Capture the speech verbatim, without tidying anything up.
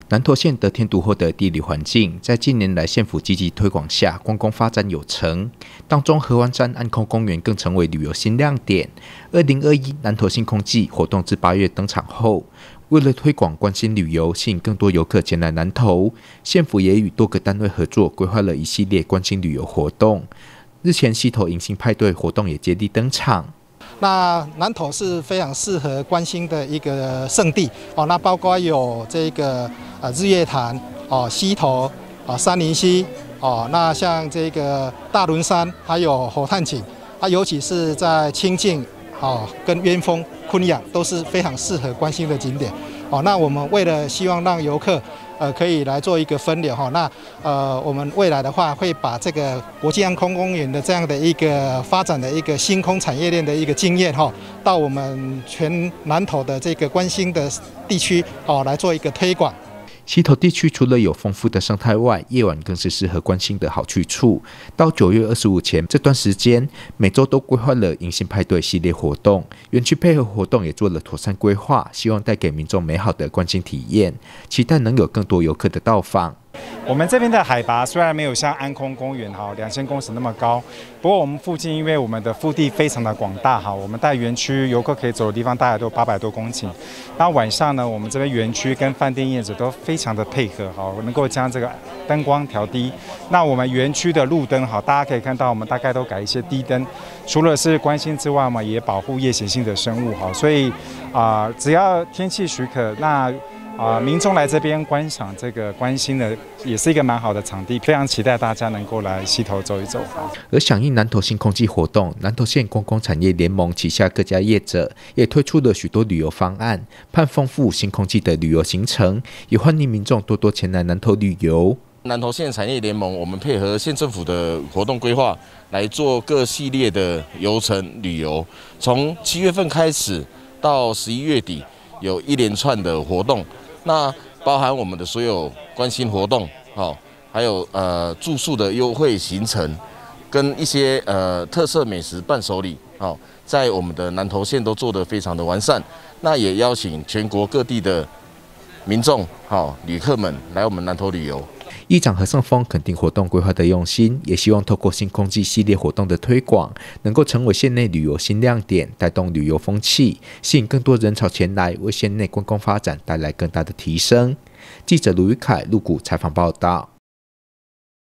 南投县得天独厚的地理环境，在近年来县府积极推广下，观光发展有成。当中，合欢山安空公园更成为旅游新亮点。二零二一南投星空季活动自八月登场后，为了推广关心旅游，吸引更多游客前来南投，县府也与多个单位合作，规划了一系列关心旅游活动。日前，溪头迎新派对活动也接力登场。 那南投是非常适合观星的一个圣地哦，那包括有这个呃日月潭哦、溪头啊、杉林溪哦，那像这个大仑山还有火炭井，啊，尤其是在清境哦跟鸢峰、昆阳都是非常适合观星的景点哦。那我们为了希望让游客呃，可以来做一个分流哈。那呃，我们未来的话会把这个国际航空公园的这样的一个发展的一个星空产业链的一个经验哈，到我们全南投的这个观星的地区哦来做一个推广。 溪头地区除了有丰富的生态外，夜晚更是适合观星的好去处。到九月二十五前这段时间，每周都规划了迎新派对系列活动，园区配合活动也做了妥善规划，希望带给民众美好的观星体验，期待能有更多游客的到访。 我们这边的海拔虽然没有像安空公园哈两千公尺那么高，不过我们附近因为我们的腹地非常的广大哈，我们在园区游客可以走的地方大概都八百多公顷。那晚上呢，我们这边园区跟饭店业者都非常的配合哈，能够将这个灯光调低。那我们园区的路灯哈，大家可以看到我们大概都改一些低灯，除了是观星之外嘛，也保护夜行性的生物哈。所以啊、呃，只要天气许可，那啊、呃，民众来这边观赏这个观星的，也是一个蛮好的场地，非常期待大家能够来溪头走一走。 而响应南投星空季活动，南投县观光产业联盟旗下各家业者也推出了许多旅游方案，盼丰富星空季的旅游行程，也欢迎民众多多前来南投旅游。 南投县产业联盟，我们配合县政府的活动规划，来做各系列的游程旅游，从七月份开始到十一月底，有一连串的活动。那包含我们的所有观星活动，好，还有呃住宿的优惠行程，跟一些呃特色美食伴手礼，好，在我们的南投县都做得非常的完善。那也邀请全国各地的民众、好旅客们来我们南投旅游。 议长何胜峰肯定活动规划的用心，也希望透过星空季系列活动的推广，能够成为县内旅游新亮点，带动旅游风气，吸引更多人潮前来，为县内观光发展带来更大的提升。记者卢宇凯、陆谷采访报道。